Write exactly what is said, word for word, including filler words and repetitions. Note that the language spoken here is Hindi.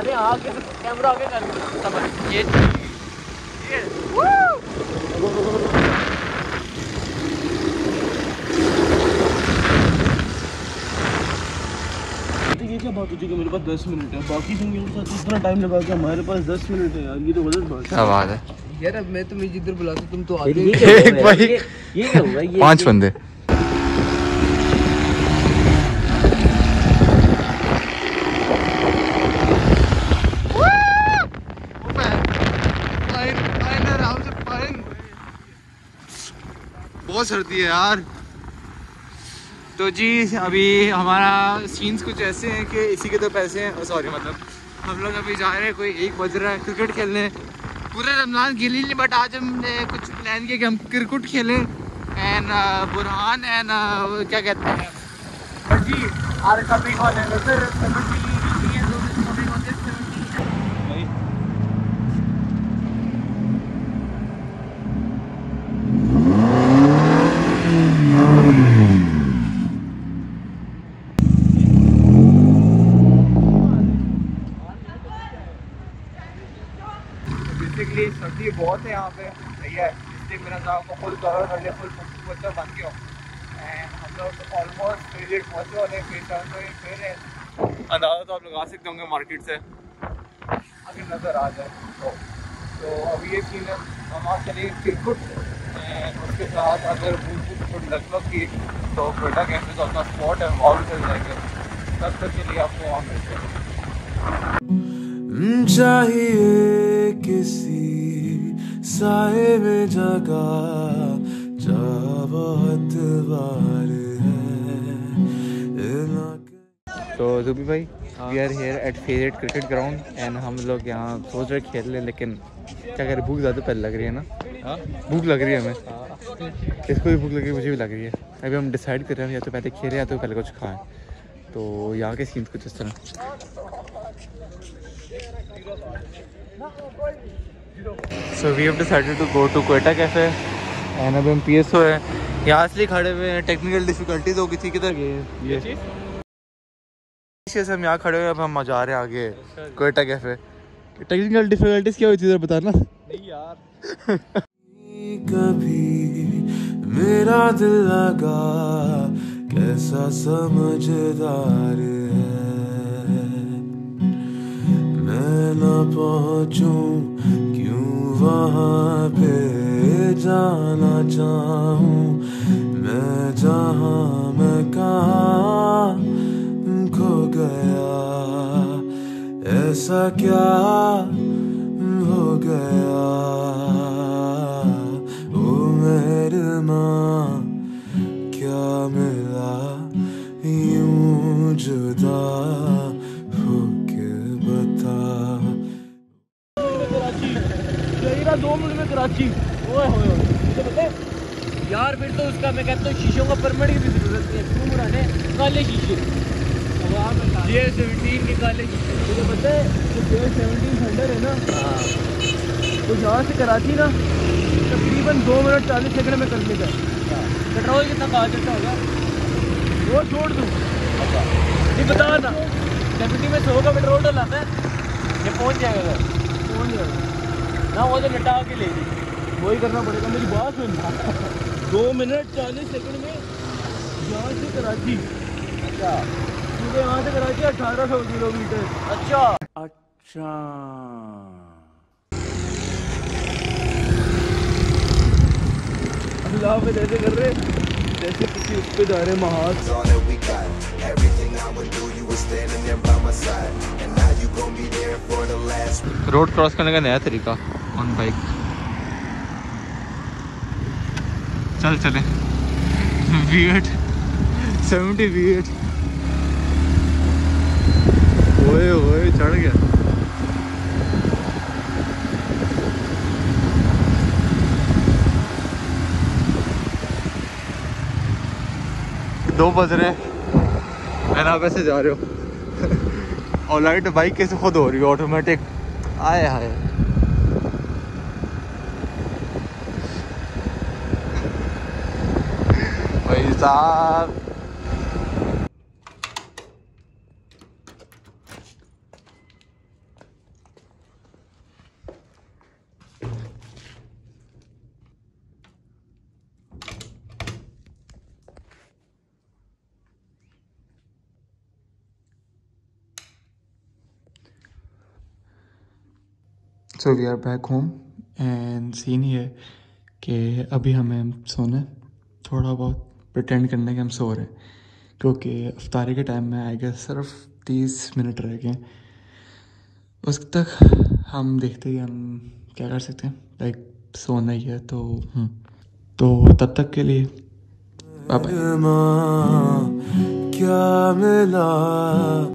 दे, आगे कैमरा आगे कर समझ ये ये ये क्या बात होती है कि मेरे पास दस मिनट है, बाकी तुम मेरे साथ इतना टाइम लगा के हमारे पास दस मिनट है यार, ये तो गलत बात है। क्या बात है यार, अब मैं तुम्हें जिधर बुलाता तुम तो आगे ये क्या हुआ? ये पांच बंदे बहुत सर्दी है यार। तो जी अभी हमारा सीन्स कुछ ऐसे हैं कि इसी के तो पैसे हैं, सॉरी मतलब हम लोग अभी जा रहे हैं, कोई एक बज रहा है क्रिकेट खेलने। पूरे रमजान खेली नहीं बट आज हमने कुछ प्लान किया कि हम क्रिकेट खेलें एंड बुरहान एंड क्या कहते हैं जी आर कभी बेसिकली सर्दी बहुत है यहाँ पे, सही है, इसलिए मेरा गाँव को फुल कवर कर लिया, फुल बच्चा बन गया एंड हम लोग ऑलमोस्ट फिर पहुँचे वाले फिर टर्न हुए फिर अंदाज़ा तो आप लगा सकते होंगे मार्केट से अगर नज़र आ जाए तो तो अब ये सीन है। हम आज चलिए क्रिकेट एंड उसके साथ अगर थोड़ी लगभग की तो कोयटा कैफे का अपना स्पॉट है वहाँ भी चल जाएंगे, तब तक के लिए आपको वहाँ मिलते हैं। चाहिए किसी साए में जगह जा बहुत बार है। तो जुबी भाई we are here at favourite cricket ground and हम लोग यहाँ सोच रहे खेल लें, लेकिन क्या करें भूख ज़्यादा पहले लग रही है ना। हाँ भूख लग रही है हमें, किसको भी भूख लग रही है, मुझे भी लग रही है। अभी हम डिसाइड कर रहे हैं या तो पहले खेलें या तो पहले कुछ खाएं। तो यहाँ के सीन्स कुछ इस तरह। So we have decided to go to Quetta cafe and अभी हम पी एस ओ है यहाँ से खड़े हुए हैं। टेक्निकल डिफिकल्टीज हो गई थी, किधर गए ये चीज़ हम यहाँ खड़े हुए, अब हम जा रहे हैं आगे कोयटा कैफे। टेक्निकल डिफिकल्टीज क्या हुई थी जरा बताना। नहीं यार कभी मेरा दिल लगा कैसा समझदार है, मैं ना पहुँचूं क्यों वहाँ पे जाना चाहूँ मैं, जहाँ मैं कहाँ खो गया, ऐसा क्या हो गया ओ मेरे माँ, क्या मिला यूं जुदा होके बता। दो मिनट में कराची ओए होए तो पता यार, फिर तो उसका मैं कहता हूँ शीशों का परमिट की भी जरूरत नहीं है, क्यों बनाने काले शीशे ये सेवनटीन के काले शीशे। मुझे पता है जो सेवनटीन थंडर है ना, तो यहाँ से कराची ना तकरीबन दो मिनट चालीस सेकंड में कर लेता है। पेट्रोल कितना कहा जाता होगा वो छोड़ दूँ नहीं बता ना, सेवेंटी में सौ का पेट्रोल डलाता है, ये पहुँच जाएगा घर, पहुँच जाएगा ना, वो तो लटा के ले ली, वही करना पड़ेगा। मेरी बात सुन, दो मिनट चालीस सेकंड में यहाँ से कराची, अच्छा मुझे यहाँ से कराची अठारह सौ किलोमीटर। अच्छा अच्छा अल्लाह पे जैसे कर रहे जैसे किसी उस पे जा रहे महाज। रोड क्रॉस करने का नया तरीका ऑन बाइक। चल चले वियर्ड सेवेंटी वियर्ड ओए ओए चढ़ गया। दो बज रहे हैं आप ऐसे जा रहे हो और लाइट बाइक कैसे खुद हो रही है ऑटोमेटिक। आए हाय भाई साहब, so we are back home and scene ये कि अभी हमें सोना है, थोड़ा बहुत प्रटेंड करने के हम सो रहे हैं क्योंकि अफ्तारी के टाइम में आई गेस सिर्फ तीस मिनट रह गए। उस तक हम देखते ही हम क्या कर सकते हैं, लाइक सोना ही है तो हम्म तो तब तक के लिए बाय बाय। क्या मिला